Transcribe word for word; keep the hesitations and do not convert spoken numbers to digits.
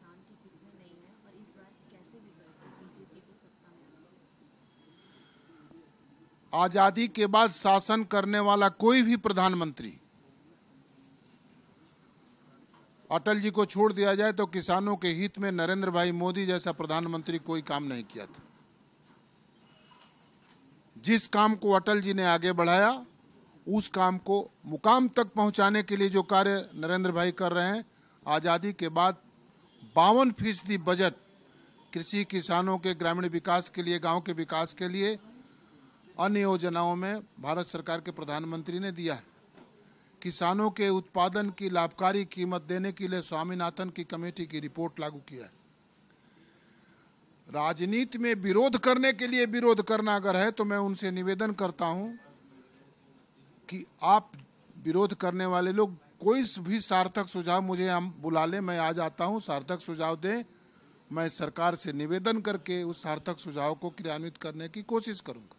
किसान के हित में नहीं है और इस बार कैसे बिगड़ता बीजेपी को सत्ता में आने से? आजादी के बाद शासन करने वाला कोई भी प्रधानमंत्री, अटल जी को छोड़ दिया जाए तो किसानों के हित में नरेंद्र भाई मोदी जैसा प्रधानमंत्री कोई काम नहीं किया था। जिस काम को अटल जी ने आगे बढ़ाया, उस काम को मुकाम तक पहुंचाने के लिए जो कार्य नरेंद्र भाई कर रहे हैं, आज़ादी के बाद बावन फीसदी बजट कृषि, किसानों के ग्रामीण विकास के लिए, गांव के विकास के लिए, अन्य योजनाओं में भारत सरकार के प्रधानमंत्री ने दिया है। किसानों के उत्पादन की लाभकारी कीमत देने के लिए स्वामीनाथन की कमेटी की रिपोर्ट लागू किया है। राजनीति में विरोध करने के लिए विरोध करना अगर है तो मैं उनसे निवेदन करता हूं कि आप विरोध करने वाले लोग कोई भी सार्थक सुझाव मुझे हम बुला लें, मैं आ जाता हूं, सार्थक सुझाव दें। मैं सरकार से निवेदन करके उस सार्थक सुझाव को क्रियान्वित करने की कोशिश करूंगा।